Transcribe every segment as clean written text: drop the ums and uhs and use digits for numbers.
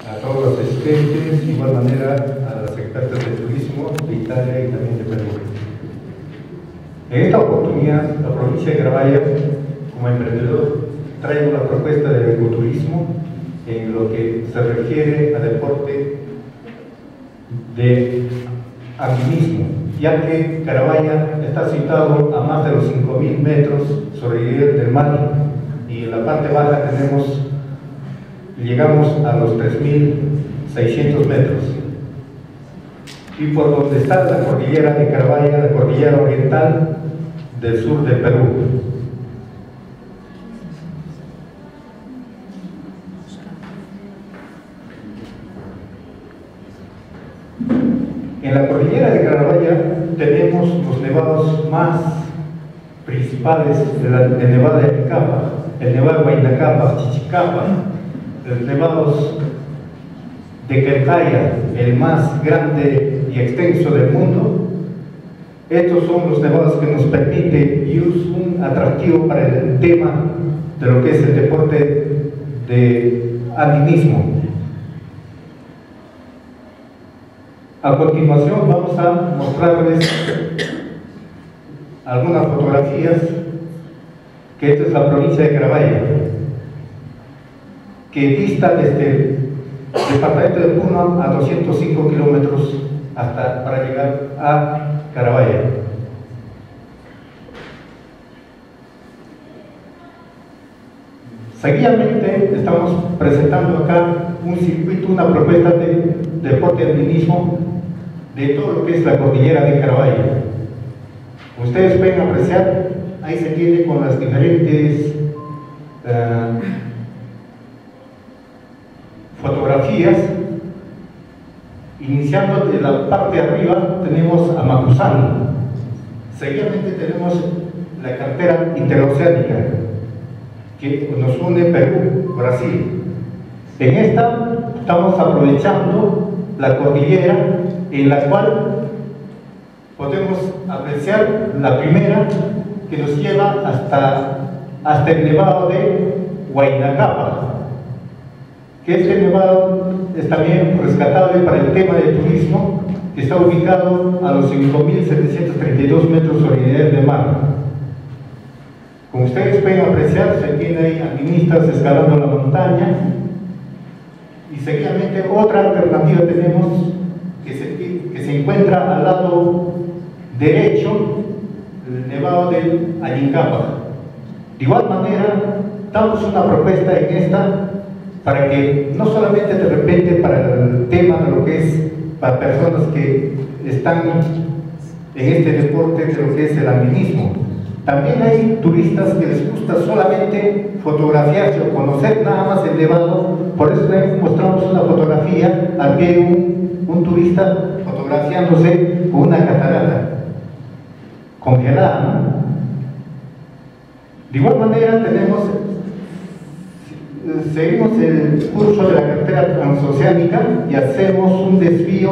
a todos los asistentes, de igual manera a las expertas de turismo de Italia y también de Perú. En esta oportunidad, la provincia de Carabaya, como emprendedor, trae una propuesta de ecoturismo en lo que se refiere al deporte de alpinismo, ya que Carabaya está situado a más de los 5.000 metros sobre el nivel del mar y en la parte baja llegamos a los 3.600 metros. Y por donde está la cordillera de Carabaya, la cordillera oriental del sur del Perú. En la cordillera de Carabaya tenemos los nevados más principales de Nevada de Alicapa, el Nevado de Huayna Cápac, Chichicapa, los nevados de Quercaya, el más grande y extenso del mundo. Estos son los nevados que nos permiten y es un atractivo para el tema de lo que es el deporte de alpinismo. A continuación vamos a mostrarles algunas fotografías, que esta es la provincia de Carabaya, que dista desde el departamento de Puno a 205 kilómetros para llegar a Carabaya. Seguidamente estamos presentando acá un circuito, una propuesta de deporte de alpinismo de todo lo que es la cordillera de Carabaya. Ustedes pueden apreciar, ahí se tiene con las diferentes fotografías. Iniciando de la parte de arriba tenemos a Macuzán, seguidamente tenemos la carretera interoceánica que nos une Perú, Brasil. En esta estamos aprovechando la cordillera en la cual podemos apreciar la primera que nos lleva hasta el nevado de Huayna Cápac, que este nevado es también rescatable para el tema de turismo, que está ubicado a los 5.732 metros sobre el nivel del mar. Como ustedes pueden apreciar, se tiene ahí alpinistas escalando la montaña, y seguidamente otra alternativa tenemos que se encuentra al lado derecho, el nevado del Ayincápac. De igual manera, damos una propuesta en esta para que no solamente de repente para el tema de lo que es para personas que están en este deporte de lo que es el alpinismo. También hay turistas que les gusta solamente fotografiarse o conocer nada más el nevado. Por eso mostramos una fotografía aquí hay un turista fotografiándose con una catarata congelada, ¿no? De igual manera seguimos el curso de la carretera transoceánica y hacemos un desvío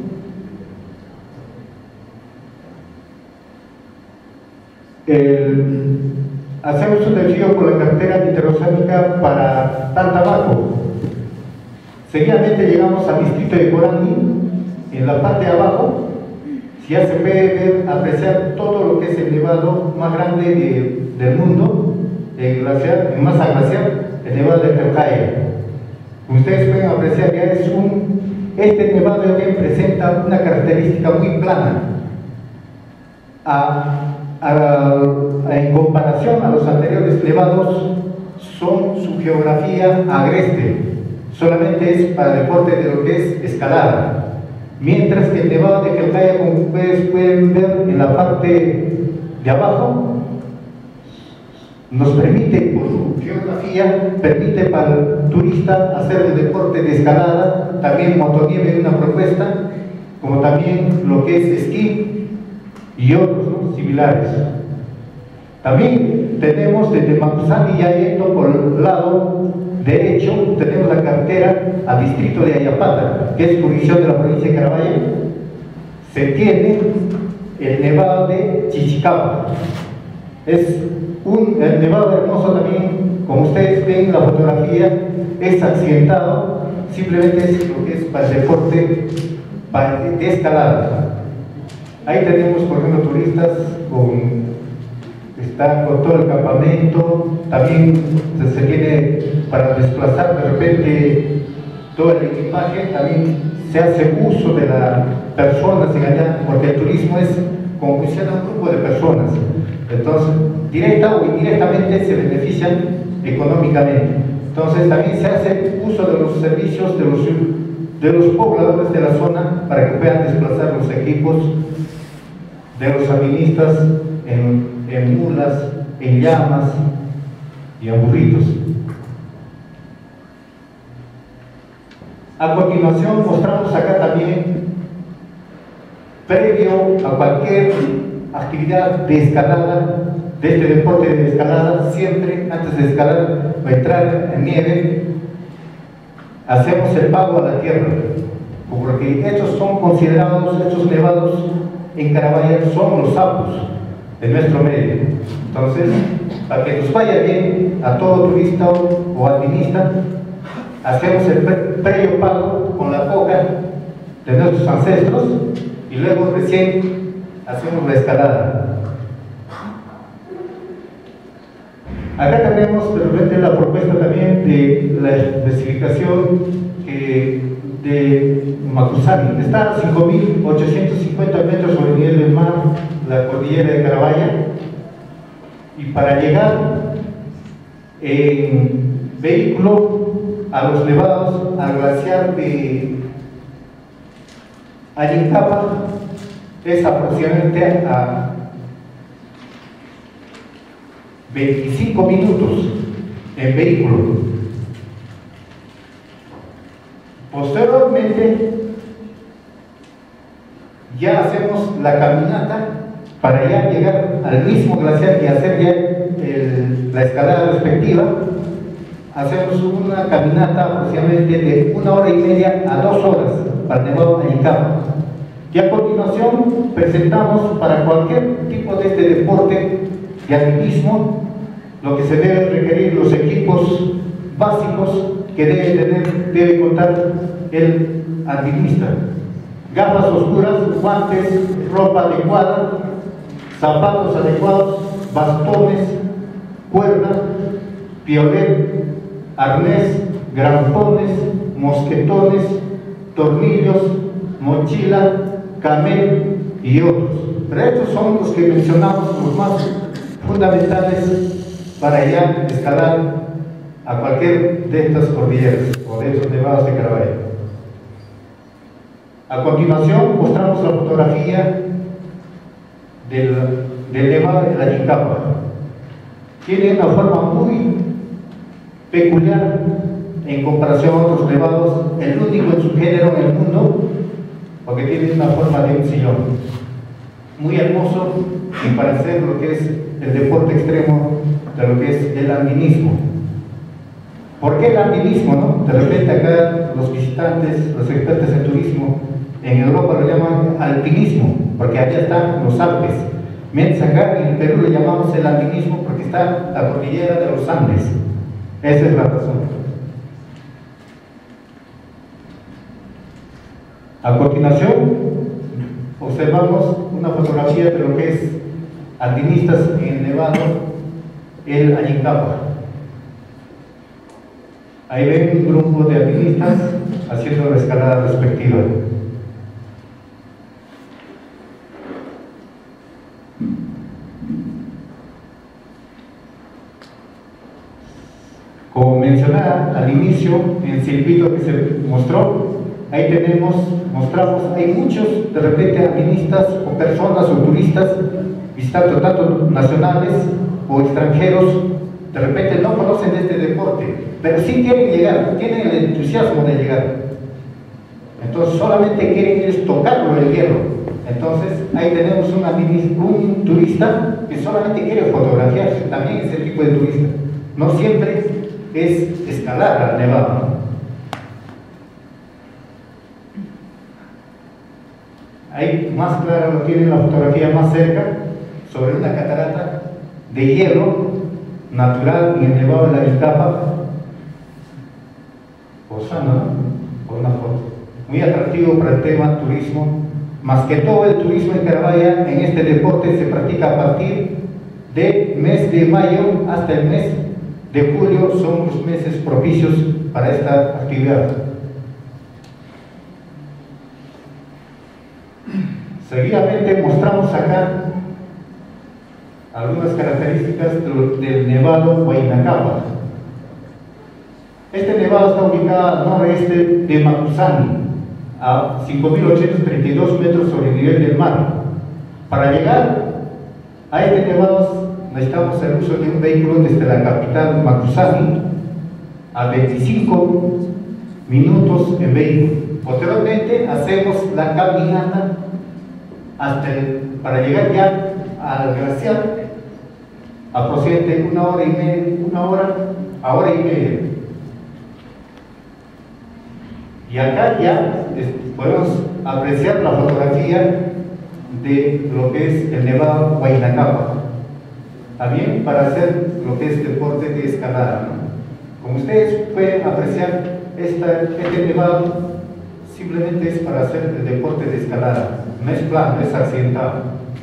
por la carretera interoceánica para Tantabaco. Seguidamente llegamos al distrito de Corani. En la parte de abajo ya se puede apreciar todo lo que es el nevado más grande del mundo, el masa glacial, el nevado de Quercaya. Ustedes pueden apreciar que este nevado también presenta una característica muy plana. En comparación a los anteriores nevados, su geografía agreste, solamente es para deporte de lo que es escalada. Mientras que el nevado de Quercaya, como ustedes pueden ver en la parte de abajo, nos permite, por su geografía, permite para el turista hacer el deporte de escalada, también motonieve, una propuesta, como también lo que es esquí y otros, ¿no?, similares. También tenemos desde Macuzán y ya yendo por el lado derecho, tenemos la carretera al distrito de Ayapata, que es jurisdicción de la provincia de Carabaya. Se tiene el nevado de Chichicapa. Es un nevado hermoso también como ustedes ven la fotografía, es accidentado, simplemente es lo que es para el deporte de escalada. Ahí tenemos, por ejemplo, turistas están con todo el campamento, también se tiene para desplazar de repente todo el equipaje, también se hace uso de las personas en allá, porque el turismo es como que sea un grupo de personas, entonces directa o indirectamente se benefician económicamente. Entonces también se hace uso de los servicios de los pobladores de la zona para que puedan desplazar los equipos de los alpinistas en mulas, en llamas y en burritos. A continuación mostramos acá también, previo a cualquier actividad de escalada, de este deporte de escalada, siempre antes de escalar o entrar en nieve, hacemos el pago a la tierra, porque estos son considerados, estos nevados en Carabaya son los sapos de nuestro medio. Entonces, para que nos vaya bien a todo turista o alpinista, hacemos el previo pago con la coca de nuestros ancestros y luego recién hacemos la escalada. Acá tenemos de repente la propuesta también de la especificación de Macusani. Está a 5.850 metros sobre el nivel del mar, la cordillera de Carabaya, y para llegar en vehículo a los nevados, al glaciar de Ayintapa, es aproximadamente a 25 minutos en vehículo. Posteriormente ya hacemos la caminata para ya llegar al mismo glaciar y hacer ya la escalada respectiva. Hacemos una caminata aproximadamente de 1 hora y media a 2 horas para el Nevado de Ayintapa. Y a continuación presentamos para cualquier tipo de este deporte de alpinismo lo que se debe requerir, los equipos básicos que debe contar el alpinista: gafas oscuras, guantes, ropa adecuada, zapatos adecuados, bastones, cuerda, piolet, arnés, grampones, mosquetones, tornillos, mochila, camel y otros. Pero estos son los que mencionamos, los más fundamentales para ya escalar a cualquier de estas cordilleras o de estos nevados de Carabaya. A continuación mostramos la fotografía del nevado de Ayintapa. Tiene una forma muy peculiar en comparación a otros nevados, el único en su género en el mundo, porque tiene una forma de un sillón. Muy hermoso y para hacer lo que es el deporte extremo de lo que es el alpinismo. ¿Por qué el alpinismo, no? De repente acá los visitantes, los expertos en turismo, en Europa lo llaman alpinismo, porque allá están los Alpes. Mientras acá en Perú le llamamos el alpinismo porque está la cordillera de los Andes. Esa es la razón. A continuación, observamos una fotografía de lo que es alpinistas en el nevado, el Ayintapa. Ahí ven un grupo de alpinistas haciendo la escalada respectiva. Como mencionaba al inicio, en el circuito que se mostró, ahí mostramos, hay muchos de repente alpinistas o personas o turistas visitando tanto nacionales o extranjeros, de repente no conocen de este deporte, pero sí quieren llegar, tienen el entusiasmo de llegar. Entonces solamente quieren ir tocarlo el hierro. Entonces ahí tenemos un turista que solamente quiere fotografiarse, también es el tipo de turista. No siempre es escalar al nevado. Ahí más claro lo tiene la fotografía más cerca, sobre una catarata de hielo, natural en el Nevado de la Icapa, posando, ¿no? Por una foto. Muy atractivo para el tema turismo. Más que todo el turismo en Carabaya en este deporte se practica a partir del mes de mayo hasta el mes de julio, son los meses propicios para esta actividad. Seguidamente mostramos acá algunas características del Nevado Huayna Cápac. Este nevado está ubicado al noroeste de Macusani, a 5.832 metros sobre el nivel del mar. Para llegar a este nevado necesitamos el uso de un vehículo desde la capital Macusani a 25 minutos en vehículo. Posteriormente hacemos la caminata para llegar ya al glaciar, aproximadamente una hora y media. Y acá ya podemos apreciar la fotografía de lo que es el Nevado Huayna Cápac. También para hacer lo que es deporte de escalada, ¿no? Como ustedes pueden apreciar, este nevado simplemente es para hacer el deporte de escalada, no es plano, es accidentado.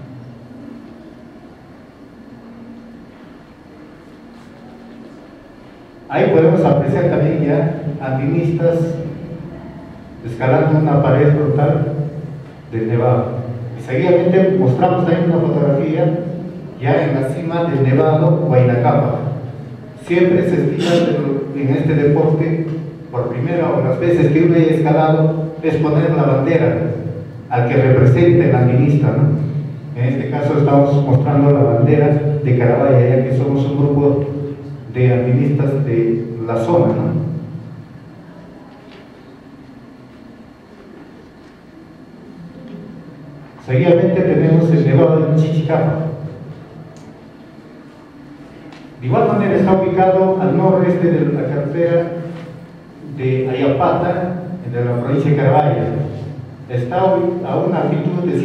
Ahí podemos apreciar también ya alpinistas escalando una pared frontal del nevado. Y seguidamente mostramos también una fotografía ya en la cima del Nevado Huayna Cápac. Siempre se estila en este deporte, por primera o las veces que uno haya escalado, es poner la bandera al que represente el alpinista, ¿no? En este caso estamos mostrando la bandera de Carabaya, ya que somos un grupo de alpinistas de la zona, ¿no? Seguidamente tenemos el Nevado de Chichicapa. De igual manera está ubicado al noroeste de la carretera de Ayapata, de la provincia de Carabaya. Está a una altitud de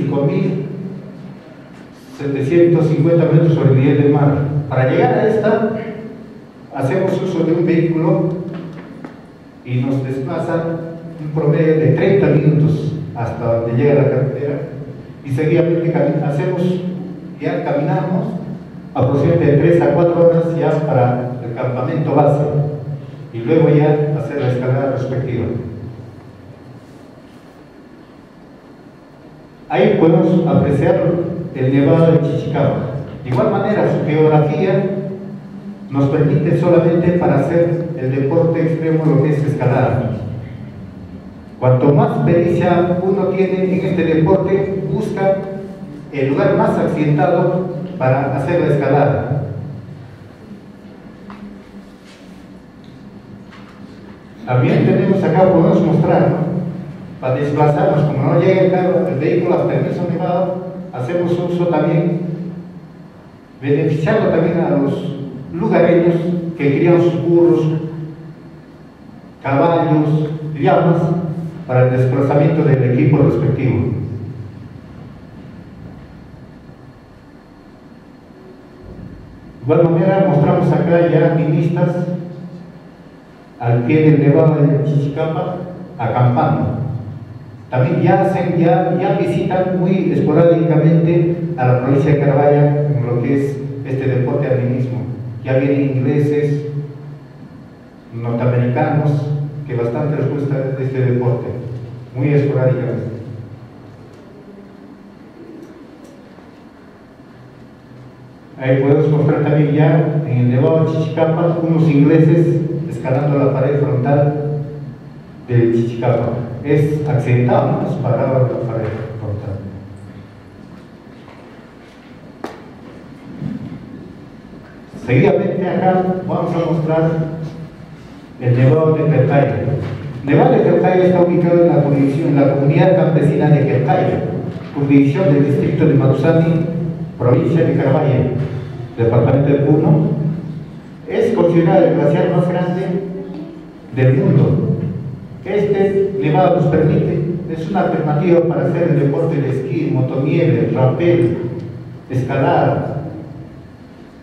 5.750 metros sobre el nivel del mar. Para llegar a esta, hacemos uso de un vehículo y nos desplaza un promedio de 30 minutos hasta donde llega la carretera, y seguidamente caminamos aproximadamente de 3 a 4 horas ya para el campamento base y luego ya hacer la escalada respectiva. Ahí podemos apreciar el Nevado de Chichicapa. De igual manera, su geografía nos permite solamente para hacer el deporte extremo lo que es escalada. Cuanto más pericia uno tiene en este deporte, busca el lugar más accidentado para hacer la escalada. También tenemos acá, podemos mostrar, ¿no? Para desplazarnos, como no llega el vehículo hasta el mismo nevado, hacemos uso también, beneficiando también a los lugareños que crían sus burros, caballos, llamas, para el desplazamiento del equipo respectivo. De igual manera mostramos acá ya alpinistas al pie del Nevado de Chichicapa acampando. También ya visitan muy esporádicamente a la provincia de Carabaya en lo que es este deporte de alpinismo. Ya vienen ingleses, norteamericanos, que bastante les gusta este deporte, muy esporádicamente. Ahí podemos mostrar también ya en el Nevado de Chichicapa unos ingleses escalando la pared frontal de Chichicapa. Es accidentado, ¿no? Es parado la pared frontal. Seguidamente acá vamos a mostrar el Nevado de Quercaya. El Nevado de Quercaya está ubicado en la comunidad campesina de Quercaya, jurisdicción del distrito de Macusani, provincia de Carabaya, departamento de Puno. Es considerado el glaciar más grande del mundo. Este nevado nos permite, es una alternativa para hacer el deporte de esquí, motonieve, rappel, escalar.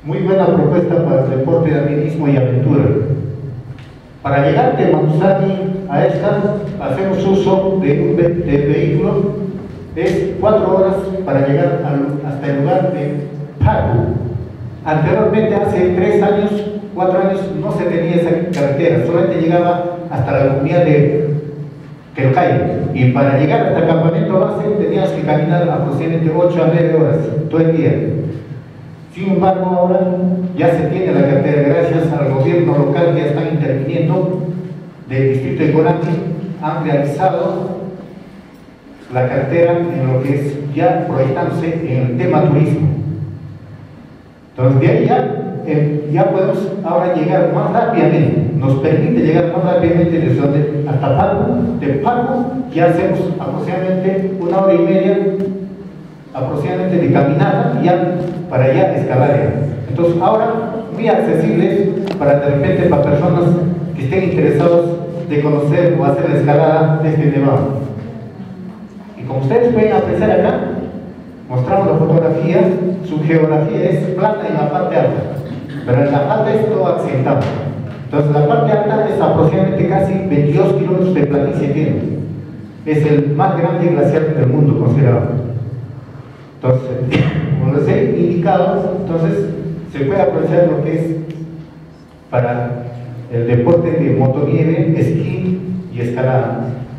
muy buena propuesta para el deporte de alpinismo y aventura. Para llegar de Macusani a esta, hacemos uso de vehículo, es 4 horas para llegar hasta el lugar de Paco. Anteriormente, hace 3 años, 4 años, no se tenía esa carretera, solamente llegaba hasta la comunidad de Quelcay. Y para llegar hasta el campamento base tenías que caminar aproximadamente 8 a 9 horas todo el día. Sin embargo, ahora ya se tiene la carretera, gracias al gobierno local que ya están interviniendo del distrito de Conati, han realizado la carretera en lo que es ya proyectándose en el tema turismo. Entonces, de ahí ya podemos ahora llegar más rápidamente, nos permite llegar más rápidamente desde donde hasta Paco. De Paco ya hacemos aproximadamente 1 hora y media aproximadamente de caminata ya para allá escalar ya. Entonces ahora muy accesibles para de repente para personas que estén interesados de conocer o hacer la escalada de este tema. Y como ustedes pueden apreciar acá, mostramos la fotografía, su geografía es plana en la parte alta, pero en la parte es todo accidentado. Entonces la parte alta es aproximadamente casi 22 kilómetros de planicie tiene. Es el más grande glaciar del mundo considerado. Entonces, como les he indicado, entonces se puede aprovechar lo que es para el deporte de motonieve, esquí y escalada.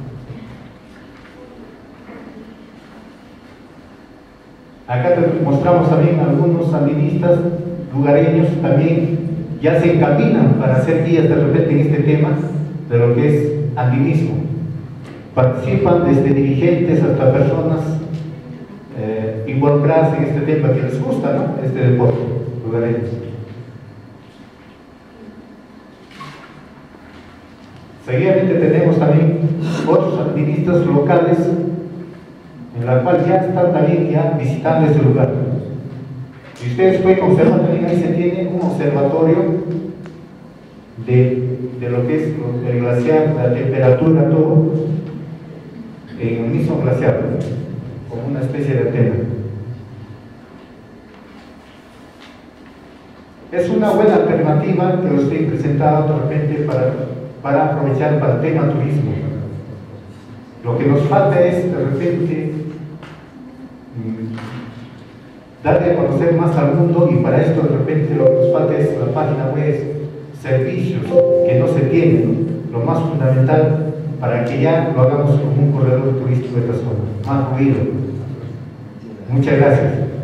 Acá mostramos también algunos alpinistas lugareños también ya se encaminan para hacer guías de repente en este tema de lo que es alpinismo. Participan desde dirigentes hasta personas involucradas en este tema que les gusta, ¿no? Este deporte lugareño. Seguidamente tenemos también otros alpinistas locales en la cual ya están también ya visitando este lugar. Y ustedes pueden observar también ahí se tiene un observatorio de lo que es el glaciar, la temperatura, todo en el mismo glaciar, como una especie de antena. Es una buena alternativa que os estoy presentando de repente para aprovechar para el tema turismo. Lo que nos falta es de repente darle a conocer más al mundo, y para esto de repente lo que nos falta es la página web, servicios que no se tienen, ¿no? Lo más fundamental para que ya lo hagamos como un corredor turístico de esta zona, más ruido. Muchas gracias.